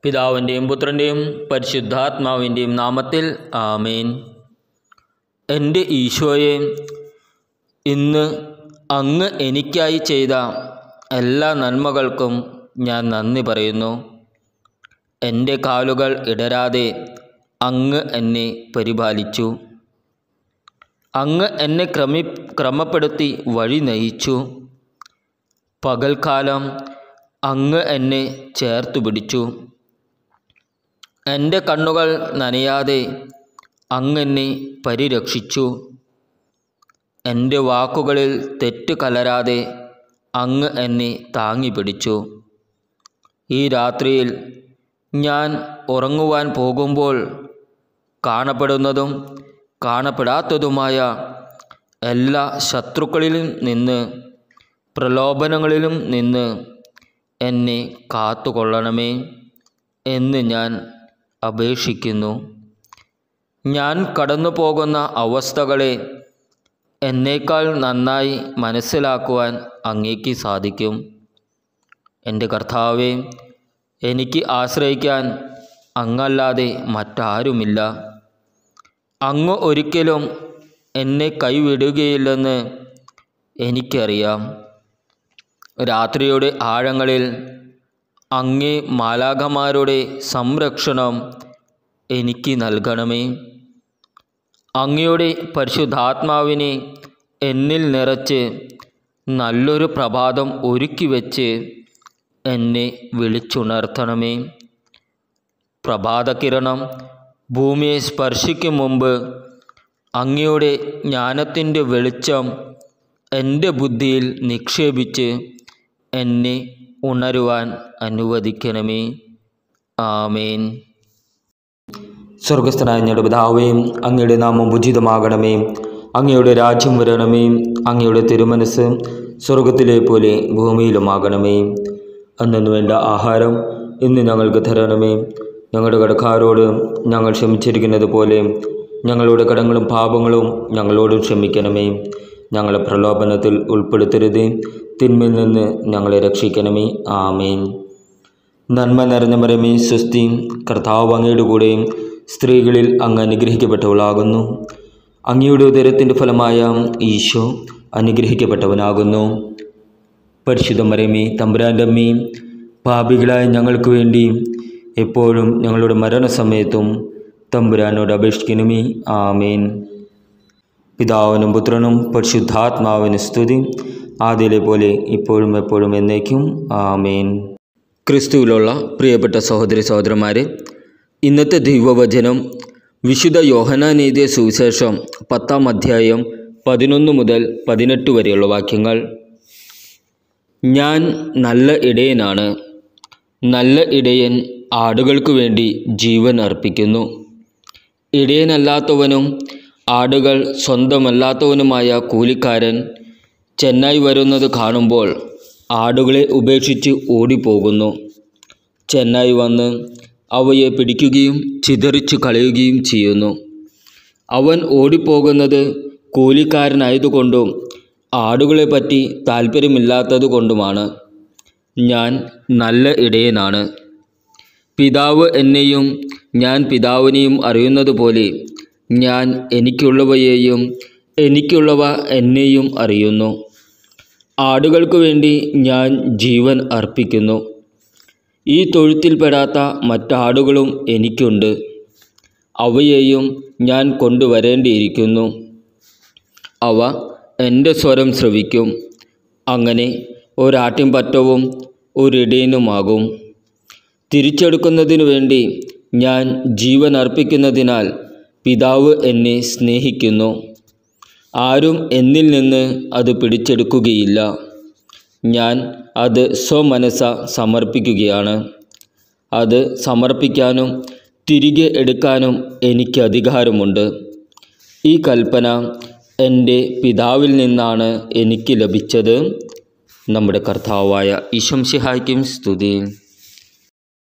പിതാവിൻ്റെയും പുത്രൻ്റെയും പരിശുദ്ധാത്മാവിൻ്റെയും നാമത്തിൽ ആമേൻ. എൻ്റെ ഈശോയെ, ഇന്ന് അങ്ങ് എനിക്കായി ചെയ്ത എല്ലാ നന്മകൾക്കും ഞാൻ നന്ദി പറയുന്നു. എൻ്റെ കാലുകൾ ഇടരാതെ അങ്ങ് എന്നെ പരിപാലിച്ചു. അങ്ങ് എന്നെ ക്രമപ്പെടുത്തി വഴി നയിച്ചു. പകൽക്കാലം അങ്ങ് എന്നെ ചേർത്തു പിടിച്ചു. എൻ്റെ കണ്ണുകൾ നനയാതെ അങ്ങ് എന്നെ പരിരക്ഷിച്ചു. എൻ്റെ വാക്കുകളിൽ തെറ്റ് കലരാതെ അങ്ങ് എന്നെ താങ്ങി പിടിച്ചു. ഈ രാത്രിയിൽ ഞാൻ ഉറങ്ങുവാൻ പോകുമ്പോൾ കാണപ്പെടുന്നതും കാണപ്പെടാത്തതുമായ എല്ലാ ശത്രുക്കളിലും നിന്ന്, പ്രലോഭനങ്ങളിലും നിന്ന് എന്നെ കാത്തുകൊള്ളണമേ എന്ന് ഞാൻ അപേക്ഷിക്കുന്നു. ഞാൻ കടന്നു പോകുന്ന അവസ്ഥകളെ എന്നേക്കാൾ നന്നായി മനസ്സിലാക്കുവാൻ അങ്ങേക്ക് സാധിക്കും. എൻ്റെ കർത്താവേ, എനിക്ക് ആശ്രയിക്കാൻ അങ്ങല്ലാതെ മറ്റാരുമില്ല. അങ്ങ് ഒരിക്കലും എന്നെ കൈവിടുകയില്ലെന്ന് എനിക്കറിയാം. രാത്രിയുടെ ആഴങ്ങളിൽ അങ്ങേ മാലാഖമാരുടെ സംരക്ഷണം എനിക്ക് നൽകണമേ. അങ്ങയുടെ പരിശുദ്ധാത്മാവിനെ എന്നിൽ നിറച്ച് നല്ലൊരു പ്രഭാതം ഒരുക്കി വെച്ച് എന്നെ വിളിച്ചുണർത്തണമേ. പ്രഭാതകിരണം ഭൂമിയെ സ്പർശിക്കും മുമ്പ് അങ്ങയുടെ ജ്ഞാനത്തിൻ്റെ വെളിച്ചം എൻ്റെ ബുദ്ധിയിൽ നിക്ഷേപിച്ച് എന്നെ ഉണരുവാൻ അനുവദിക്കണമേ. ആമേൻ. സ്വർഗസ്ഥനായ ഞങ്ങളുടെ പിതാവേ, അങ്ങയുടെ നാമം ഉചിതമാകണമേ. അങ്ങയുടെ രാജ്യം വരണമേ. അങ്ങയുടെ തിരുമനസ് സ്വർഗത്തിലെ പോലെ ഭൂമിയിലുമാകണമേ. അന്നു വേണ്ട ആഹാരം ഇന്ന് ഞങ്ങൾക്ക് തരണമേ. ഞങ്ങളുടെ കടക്കാരോട് ഞങ്ങൾ ക്ഷമിച്ചിരിക്കുന്നത് പോലെ ഞങ്ങളുടെ കടങ്ങളും പാപങ്ങളും ഞങ്ങളോടും ക്ഷമിക്കണമേ. ഞങ്ങളെ പ്രലോഭനത്തിൽ ഉൾപ്പെടുത്തരുത്, തിന്മയിൽ നിന്ന് ഞങ്ങളെ രക്ഷിക്കണമേ. ആമേൻ. നന്മ നിറഞ്ഞ മറിയമേ, സ്വസ്തി, കർത്താവ് അങ്ങയുടെ കൂടെയും സ്ത്രീകളിൽ അങ്ങ് അനുഗ്രഹിക്കപ്പെട്ടവളാകുന്നു. അങ്ങയുടെ ഉദരത്തിൻ്റെ ഫലമായ ഈശോ അനുഗ്രഹിക്കപ്പെട്ടവനാകുന്നു. പരിശുദ്ധ മറിയമേ, തമ്പുരാൻ്റെ അമ്മേ, പാപികളായ ഞങ്ങൾക്ക് വേണ്ടി എപ്പോഴും ഞങ്ങളുടെ മരണസമയത്തും തമ്പുരാനോട് അപേക്ഷിക്കണമേ. ആമേൻ. പിതാവിനും പുത്രനും പരിശുദ്ധാത്മാവിന് സ്തുതി, ആദ്യയിലെ പോലെ ഇപ്പോഴും എപ്പോഴും എന്നേക്കും. ആമേൻ. ക്രിസ്തുവിലുള്ള പ്രിയപ്പെട്ട സഹോദരി സഹോദരന്മാരെ, ഇന്നത്തെ ദൈവവചനം വിശുദ്ധ യോഹന്നാൻ എഴുതിയ സുവിശേഷം 10-ാം അധ്യായം 11 മുതൽ 18 വരെയുള്ള വാക്യങ്ങൾ. ഞാൻ നല്ല ഇടയനാണ്. നല്ല ഇടയൻ ആടുകൾക്ക് വേണ്ടി ജീവൻ അർപ്പിക്കുന്നു. ഇടയനല്ലാത്തവനും ആടുകൾ സ്വന്തമല്ലാത്തവനുമായ കൂലിക്കാരൻ ചെന്നായി വരുന്നത് കാണുമ്പോൾ ആടുകളെ ഉപേക്ഷിച്ച് ഓടിപ്പോകുന്നു. ചെന്നായി വന്ന് അവയെ പിടിക്കുകയും ചിതറിച്ചു കളയുകയും ചെയ്യുന്നു. അവൻ ഓടിപ്പോകുന്നത് കൂലിക്കാരനായതുകൊണ്ടും ആടുകളെപ്പറ്റി താല്പര്യമില്ലാത്തതുകൊണ്ടുമാണ്. ഞാൻ നല്ല ഇടയനാണ്. പിതാവ് എന്നെയും ഞാൻ പിതാവിനെയും അറിയുന്നത് പോലെ ഞാൻ എനിക്കുള്ളവയെയും എനിക്കുള്ളവ എന്നെയും അറിയുന്നു. ആടുകൾക്ക് വേണ്ടി ഞാൻ ജീവൻ അർപ്പിക്കുന്നു. ഈ തൊഴുത്തിൽപ്പെടാത്ത മറ്റാടുകളും എനിക്കുണ്ട്. അവയെയും ഞാൻ കൊണ്ടുവരേണ്ടിയിരിക്കുന്നു. അവ എൻ്റെ സ്വരം ശ്രവിക്കും. അങ്ങനെ ഒരാട്ടിൻപറ്റവും ഒരിടയനുമാകും. തിരിച്ചെടുക്കുന്നതിനു വേണ്ടി ഞാൻ ജീവൻ അർപ്പിക്കുന്നതിനാൽ പിതാവ് എന്നെ സ്നേഹിക്കുന്നു. ആരും എന്നിൽ നിന്ന് അത് പിടിച്ചെടുക്കുകയില്ല. ഞാൻ അത് സ്വമനസ്സ സമർപ്പിക്കുകയാണ്. അത് സമർപ്പിക്കാനും തിരികെ എടുക്കാനും എനിക്ക് അധികാരമുണ്ട്. ഈ കൽപ്പന എൻ്റെ പിതാവിൽ നിന്നാണ് എനിക്ക് ലഭിച്ചത്. നമ്മുടെ കർത്താവായ ഈശോ മിശിഹായ്ക്കും സ്തുതി.